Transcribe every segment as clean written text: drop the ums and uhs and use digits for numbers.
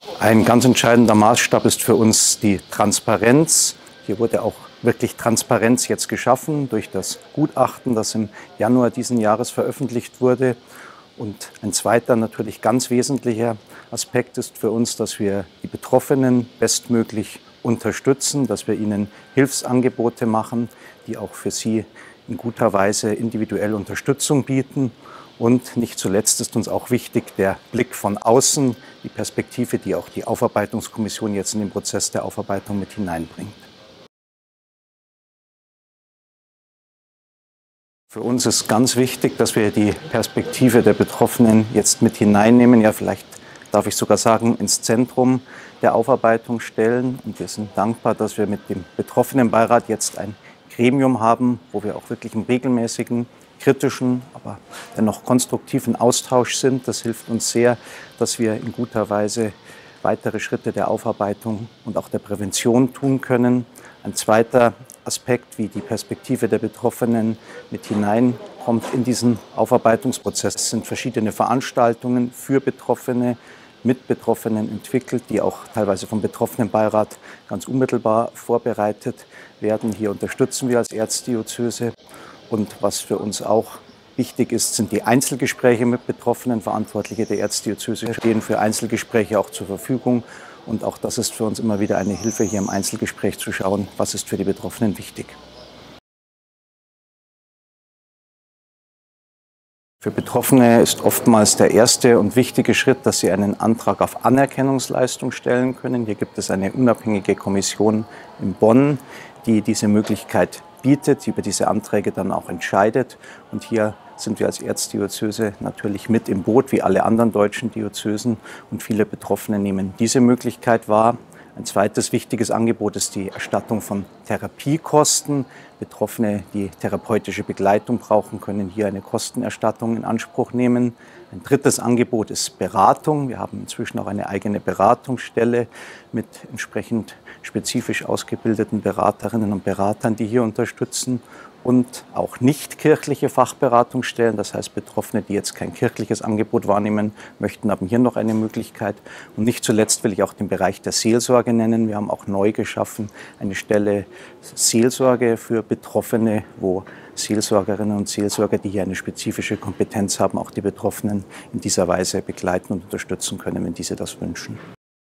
Ein ganz entscheidender Maßstab ist für uns die Transparenz. Hier wurde auch wirklich Transparenz jetzt geschaffen durch das Gutachten, das im Januar diesen Jahres veröffentlicht wurde. Und ein zweiter, natürlich ganz wesentlicher Aspekt ist für uns, dass wir die Betroffenen bestmöglich unterstützen, dass wir ihnen Hilfsangebote machen, die auch für sie in guter Weise individuell Unterstützung bieten. Und nicht zuletzt ist uns auch wichtig der Blick von außen, die Perspektive, die auch die Aufarbeitungskommission jetzt in den Prozess der Aufarbeitung mit hineinbringt. Für uns ist ganz wichtig, dass wir die Perspektive der Betroffenen jetzt mit hineinnehmen, ja vielleicht darf ich sogar sagen, ins Zentrum der Aufarbeitung stellen. Und wir sind dankbar, dass wir mit dem Betroffenenbeirat jetzt ein Gremium haben, wo wir auch wirklich im regelmäßigen, kritischen, aber dennoch konstruktiven Austausch sind. Das hilft uns sehr, dass wir in guter Weise weitere Schritte der Aufarbeitung und auch der Prävention tun können. Ein zweiter Aspekt, wie die Perspektive der Betroffenen mit hineinkommt in diesen Aufarbeitungsprozess, sind verschiedene Veranstaltungen für Betroffene, mit Betroffenen entwickelt, die auch teilweise vom Betroffenenbeirat ganz unmittelbar vorbereitet werden. Hier unterstützen wir als Erzdiözese. Und was für uns auch wichtig ist, sind die Einzelgespräche mit Betroffenen. Verantwortliche der Erzdiözese stehen für Einzelgespräche auch zur Verfügung. Und auch das ist für uns immer wieder eine Hilfe, hier im Einzelgespräch zu schauen, was ist für die Betroffenen wichtig. Für Betroffene ist oftmals der erste und wichtige Schritt, dass sie einen Antrag auf Anerkennungsleistung stellen können. Hier gibt es eine unabhängige Kommission in Bonn, die diese Möglichkeit bietet, die über diese Anträge dann auch entscheidet. Und hier sind wir als Erzdiözese natürlich mit im Boot, wie alle anderen deutschen Diözesen. Und viele Betroffene nehmen diese Möglichkeit wahr. Ein zweites wichtiges Angebot ist die Erstattung von Therapiekosten. Betroffene, die therapeutische Begleitung brauchen, können hier eine Kostenerstattung in Anspruch nehmen. Ein drittes Angebot ist Beratung. Wir haben inzwischen auch eine eigene Beratungsstelle mit entsprechend spezifisch ausgebildeten Beraterinnen und Beratern, die hier unterstützen. Und auch nicht kirchliche Fachberatungsstellen, das heißt Betroffene, die jetzt kein kirchliches Angebot wahrnehmen möchten, haben hier noch eine Möglichkeit. Und nicht zuletzt will ich auch den Bereich der Seelsorge nennen. Wir haben auch neu geschaffen eine Stelle Seelsorge für Betroffene, wo Seelsorgerinnen und Seelsorger, die hier eine spezifische Kompetenz haben, auch die Betroffenen in dieser Weise begleiten und unterstützen können, wenn diese das wünschen.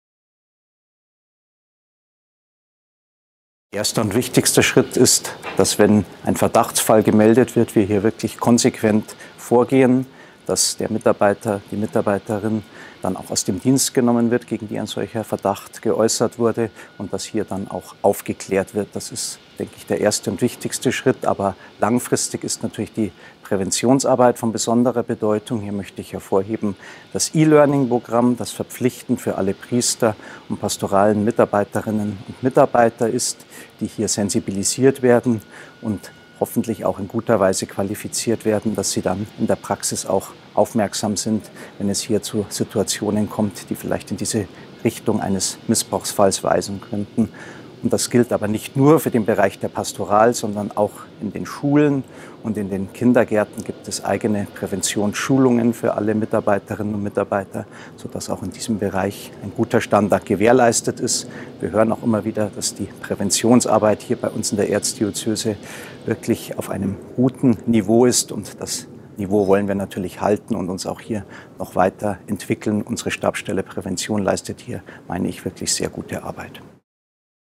Erster und wichtigster Schritt ist, dass wenn ein Verdachtsfall gemeldet wird, wir hier wirklich konsequent vorgehen, dass der Mitarbeiter, die Mitarbeiterin dann auch aus dem Dienst genommen wird, gegen die ein solcher Verdacht geäußert wurde und dass hier dann auch aufgeklärt wird. Das ist, denke ich, der erste und wichtigste Schritt, aber langfristig ist natürlich die Präventionsarbeit von besonderer Bedeutung. Hier möchte ich hervorheben das E-Learning-Programm, das verpflichtend für alle Priester und pastoralen Mitarbeiterinnen und Mitarbeiter ist, die hier sensibilisiert werden und hoffentlich auch in guter Weise qualifiziert werden, dass sie dann in der Praxis auch aufmerksam sind, wenn es hier zu Situationen kommt, die vielleicht in diese Richtung eines Missbrauchsfalls weisen könnten. Und das gilt aber nicht nur für den Bereich der Pastoral, sondern auch in den Schulen und in den Kindergärten gibt es eigene Präventionsschulungen für alle Mitarbeiterinnen und Mitarbeiter, sodass auch in diesem Bereich ein guter Standard gewährleistet ist. Wir hören auch immer wieder, dass die Präventionsarbeit hier bei uns in der Erzdiözese wirklich auf einem guten Niveau ist und das Niveau wollen wir natürlich halten und uns auch hier noch weiter entwickeln. Unsere Stabsstelle Prävention leistet hier, meine ich, wirklich sehr gute Arbeit.